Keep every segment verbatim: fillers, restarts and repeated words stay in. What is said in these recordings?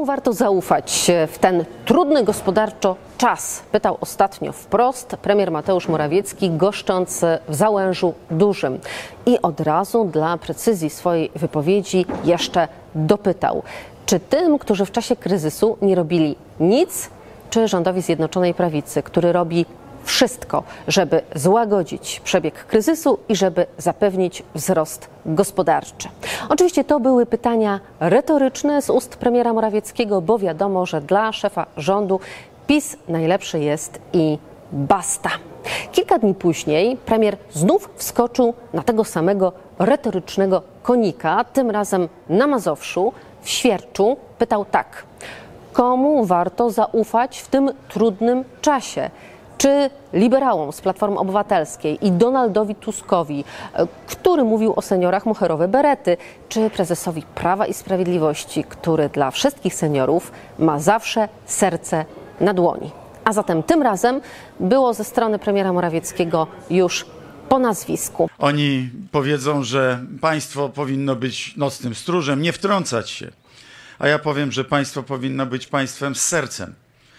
Komu warto zaufać w ten trudny gospodarczo czas? Pytał ostatnio wprost premier Mateusz Morawiecki, goszcząc w Załężu Dużym. I od razu dla precyzji swojej wypowiedzi jeszcze dopytał, czy tym, którzy w czasie kryzysu nie robili nic, czy rządowi Zjednoczonej Prawicy, który robi wszystko, żeby złagodzić przebieg kryzysu i żeby zapewnić wzrost gospodarczy. Oczywiście to były pytania retoryczne z ust premiera Morawieckiego, bo wiadomo, że dla szefa rządu PiS najlepszy jest i basta. Kilka dni później premier znów wskoczył na tego samego retorycznego konika, tym razem na Mazowszu, w Świerczu. Pytał tak: komu warto zaufać w tym trudnym czasie? Czy liberałom z Platformy Obywatelskiej i Donaldowi Tuskowi, który mówił o seniorach moherowe berety, czy prezesowi Prawa i Sprawiedliwości, który dla wszystkich seniorów ma zawsze serce na dłoni? A zatem tym razem było ze strony premiera Morawieckiego już po nazwisku. Oni powiedzą, że państwo powinno być nocnym stróżem, nie wtrącać się. A ja powiem, że państwo powinno być państwem z sercem.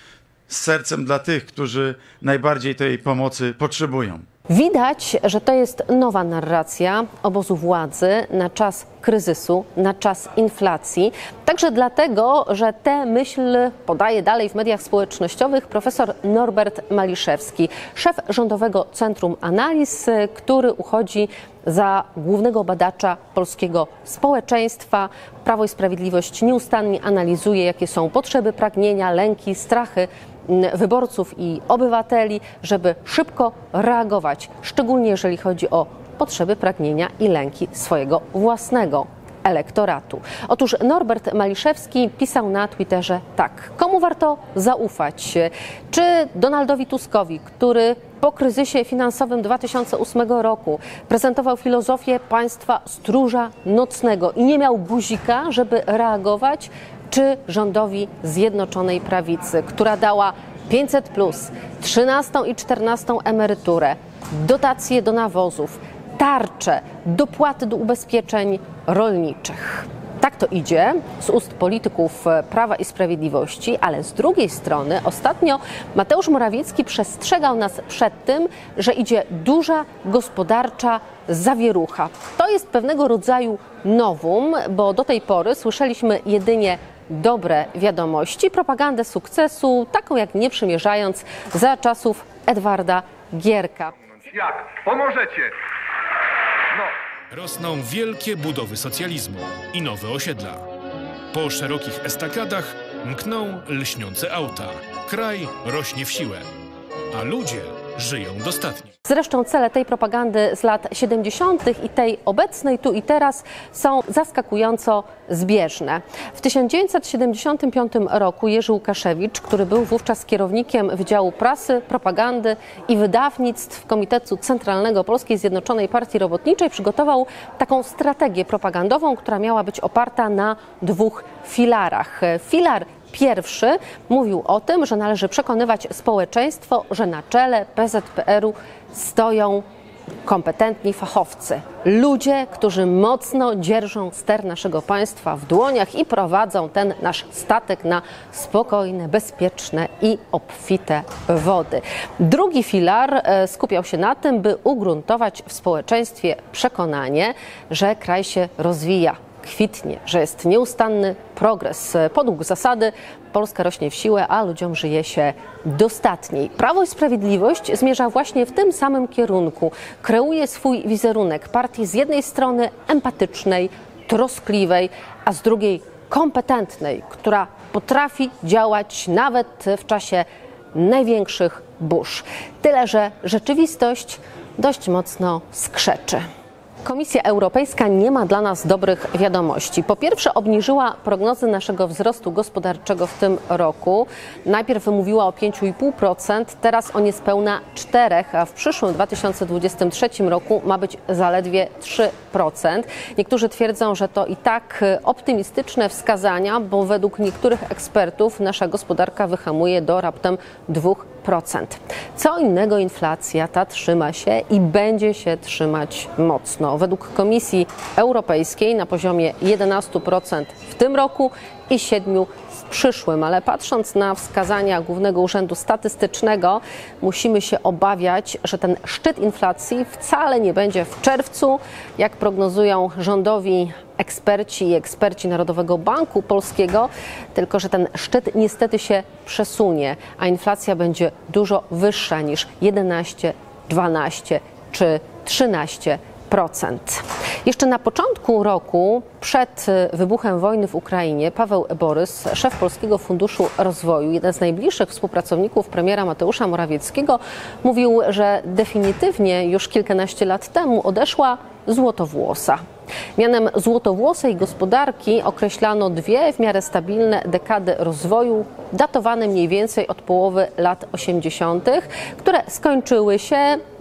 Z sercem dla tych, którzy najbardziej tej pomocy potrzebują. Widać, że to jest nowa narracja obozu władzy na czas kryzysu, na czas inflacji. Także dlatego, że tę myśl podaje dalej w mediach społecznościowych profesor Norbert Maliszewski, szef Rządowego Centrum Analiz, który uchodzi za głównego badacza polskiego społeczeństwa. Prawo i Sprawiedliwość nieustannie analizuje, jakie są potrzeby, pragnienia, lęki, strachy wyborców i obywateli, żeby szybko reagować, szczególnie jeżeli chodzi o potrzeby, pragnienia i lęki swojego własnego elektoratu. Otóż Norbert Maliszewski pisał na Twitterze tak: komu warto zaufać? Czy Donaldowi Tuskowi, który po kryzysie finansowym dwa tysiące ósmego roku prezentował filozofię państwa stróża nocnego i nie miał guzika, żeby reagować, czy rządowi Zjednoczonej Prawicy, która dała pięćset plus, trzynastą i czternastą emeryturę, dotacje do nawozów, tarcze, dopłaty do ubezpieczeń rolniczych? Tak to idzie z ust polityków Prawa i Sprawiedliwości, ale z drugiej strony ostatnio Mateusz Morawiecki przestrzegał nas przed tym, że idzie duża gospodarcza zawierucha. To jest pewnego rodzaju novum, bo do tej pory słyszeliśmy jedynie dobre wiadomości, propagandę sukcesu, taką jak nie przymierzając za czasów Edwarda Gierka. Jak? Pomożecie! No. Rosną wielkie budowy socjalizmu i nowe osiedla. Po szerokich estakadach mkną lśniące auta. Kraj rośnie w siłę, a ludzie żyją dostatnio. Zresztą cele tej propagandy z lat siedemdziesiątych i tej obecnej tu i teraz są zaskakująco zbieżne. W tysiąc dziewięćset siedemdziesiątym piątym roku Jerzy Łukaszewicz, który był wówczas kierownikiem Wydziału Prasy, Propagandy i Wydawnictw Komitetu Centralnego Polskiej Zjednoczonej Partii Robotniczej, przygotował taką strategię propagandową, która miała być oparta na dwóch filarach. Filar pierwszy mówił o tym, że należy przekonywać społeczeństwo, że na czele P Z P R u stoją kompetentni fachowcy. Ludzie, którzy mocno dzierżą ster naszego państwa w dłoniach i prowadzą ten nasz statek na spokojne, bezpieczne i obfite wody. Drugi filar skupiał się na tym, by ugruntować w społeczeństwie przekonanie, że kraj się rozwija, kwitnie, że jest nieustanny progres. Podług zasady Polska rośnie w siłę, a ludziom żyje się dostatniej. Prawo i Sprawiedliwość zmierza właśnie w tym samym kierunku. Kreuje swój wizerunek partii z jednej strony empatycznej, troskliwej, a z drugiej kompetentnej, która potrafi działać nawet w czasie największych burz. Tyle że rzeczywistość dość mocno skrzeczy. Komisja Europejska nie ma dla nas dobrych wiadomości. Po pierwsze, obniżyła prognozy naszego wzrostu gospodarczego w tym roku. Najpierw wymówiła o pięć i pół procent, teraz o niespełna cztery procent, a w przyszłym dwa tysiące dwudziestym trzecim roku ma być zaledwie trzy procent. Niektórzy twierdzą, że to i tak optymistyczne wskazania, bo według niektórych ekspertów nasza gospodarka wyhamuje do raptem dwóch procent. Co innego inflacja ta trzyma się i będzie się trzymać mocno. Według Komisji Europejskiej na poziomie jedenaście procent w tym roku i siedem przyszłym, ale patrząc na wskazania Głównego Urzędu Statystycznego, musimy się obawiać, że ten szczyt inflacji wcale nie będzie w czerwcu, jak prognozują rządowi eksperci i eksperci Narodowego Banku Polskiego, tylko że ten szczyt niestety się przesunie, a inflacja będzie dużo wyższa niż jedenaście, dwanaście czy trzynaście procent. Jeszcze na początku roku, przed wybuchem wojny w Ukrainie, Paweł Borys, szef Polskiego Funduszu Rozwoju, jeden z najbliższych współpracowników premiera Mateusza Morawieckiego, mówił, że definitywnie już kilkanaście lat temu odeszła złotowłosa. Mianem złotowłosej gospodarki określano dwie w miarę stabilne dekady rozwoju, datowane mniej więcej od połowy lat osiemdziesiątych, które skończyły się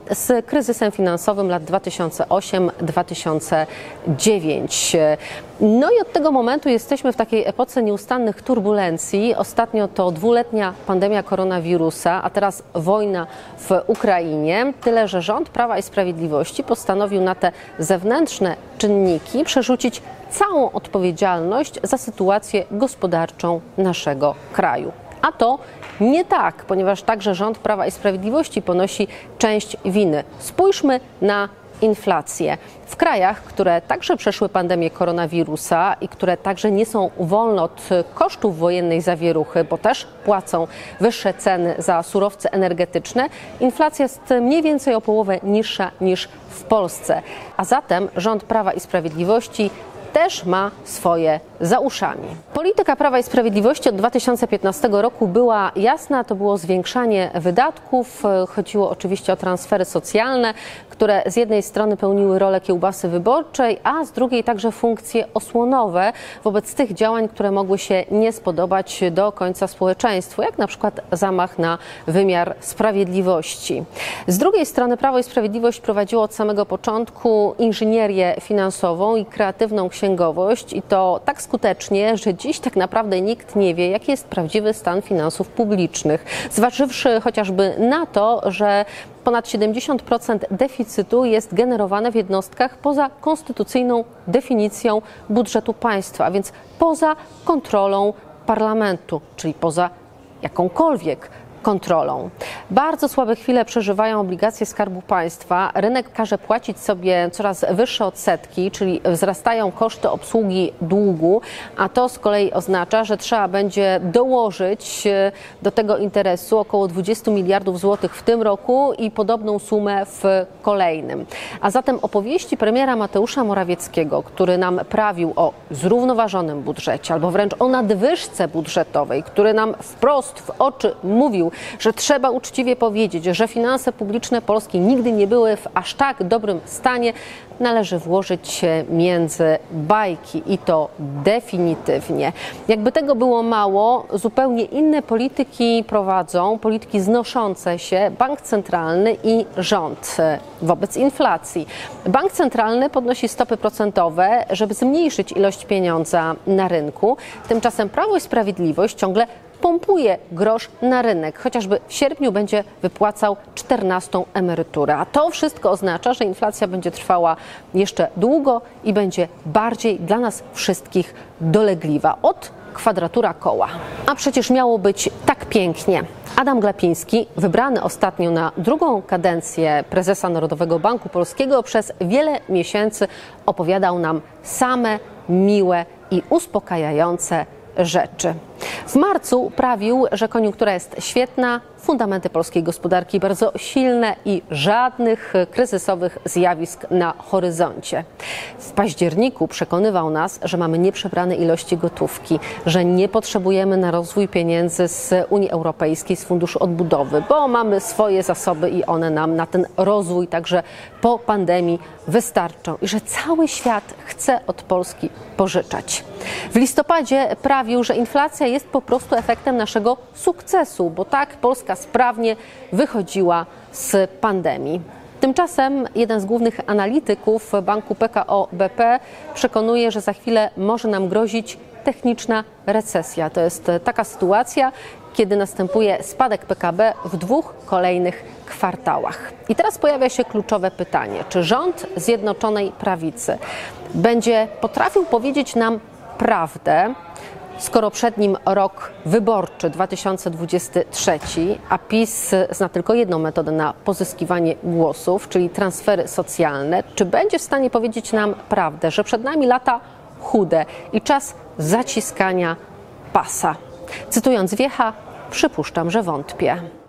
z kryzysem finansowym lat dwa tysiące osiem do dwa tysiące dziewiątego. No i od tego momentu jesteśmy w takiej epoce nieustannych turbulencji. Ostatnio to dwuletnia pandemia koronawirusa, a teraz wojna w Ukrainie. Tyle, że rząd Prawa i Sprawiedliwości postanowił na te zewnętrzne czynniki przerzucić całą odpowiedzialność za sytuację gospodarczą naszego kraju. A to nie tak, ponieważ także rząd Prawa i Sprawiedliwości ponosi część winy. Spójrzmy na inflację. W krajach, które także przeszły pandemię koronawirusa i które także nie są wolne od kosztów wojennej zawieruchy, bo też płacą wyższe ceny za surowce energetyczne, inflacja jest mniej więcej o połowę niższa niż w Polsce. A zatem rząd Prawa i Sprawiedliwości też ma swoje za uszami. Polityka Prawa i Sprawiedliwości od dwa tysiące piętnastego roku była jasna, to było zwiększanie wydatków. Chodziło oczywiście o transfery socjalne, które z jednej strony pełniły rolę kiełbasy wyborczej, a z drugiej także funkcje osłonowe wobec tych działań, które mogły się nie spodobać do końca społeczeństwu, jak na przykład zamach na wymiar sprawiedliwości. Z drugiej strony Prawo i Sprawiedliwość prowadziło od samego początku inżynierię finansową i kreatywną księgowość i to tak skutecznie, że dziś tak naprawdę nikt nie wie, jaki jest prawdziwy stan finansów publicznych. Zważywszy chociażby na to, że ponad siedemdziesiąt procent deficytu jest generowane w jednostkach poza konstytucyjną definicją budżetu państwa, a więc poza kontrolą parlamentu, czyli poza jakąkolwiek kontrolą. Bardzo słabe chwile przeżywają obligacje Skarbu Państwa. Rynek każe płacić sobie coraz wyższe odsetki, czyli wzrastają koszty obsługi długu, a to z kolei oznacza, że trzeba będzie dołożyć do tego interesu około dwadzieścia miliardów złotych w tym roku i podobną sumę w kolejnym. A zatem opowieści premiera Mateusza Morawieckiego, który nam prawił o zrównoważonym budżecie albo wręcz o nadwyżce budżetowej, który nam wprost w oczy mówił, że trzeba uczciwie powiedzieć, że finanse publiczne Polski nigdy nie były w aż tak dobrym stanie, należy włożyć się między bajki i to definitywnie. Jakby tego było mało, zupełnie inne polityki prowadzą, polityki znoszące się bank centralny i rząd wobec inflacji. Bank centralny podnosi stopy procentowe, żeby zmniejszyć ilość pieniądza na rynku. Tymczasem Prawo i Sprawiedliwość ciągle pompuje grosz na rynek. Chociażby w sierpniu będzie wypłacał czternastą emeryturę. A to wszystko oznacza, że inflacja będzie trwała jeszcze długo i będzie bardziej dla nas wszystkich dolegliwa. Od kwadratura koła. A przecież miało być tak pięknie. Adam Glapiński, wybrany ostatnio na drugą kadencję prezesa Narodowego Banku Polskiego, przez wiele miesięcy opowiadał nam same miłe i uspokajające rzeczy. W marcu prawił, że koniunktura jest świetna, fundamenty polskiej gospodarki bardzo silne i żadnych kryzysowych zjawisk na horyzoncie. W październiku przekonywał nas, że mamy nieprzebrane ilości gotówki, że nie potrzebujemy na rozwój pieniędzy z Unii Europejskiej, z Funduszu Odbudowy, bo mamy swoje zasoby i one nam na ten rozwój także po pandemii wystarczą i że cały świat chce od Polski pożyczać. W listopadzie prawił, że inflacja jest po prostu efektem naszego sukcesu, bo tak Polska sprawnie wychodziła z pandemii. Tymczasem jeden z głównych analityków banku P K O B P przekonuje, że za chwilę może nam grozić techniczna recesja. To jest taka sytuacja, kiedy następuje spadek P K B w dwóch kolejnych kwartałach. I teraz pojawia się kluczowe pytanie, czy rząd Zjednoczonej Prawicy będzie potrafił powiedzieć nam prawdę, Skoro przed nim rok wyborczy dwa tysiące dwudziesty trzeci, a PiS zna tylko jedną metodę na pozyskiwanie głosów, czyli transfery socjalne, czy będzie w stanie powiedzieć nam prawdę, że przed nami lata chude i czas zaciskania pasa? Cytując Wiecha, przypuszczam, że wątpię.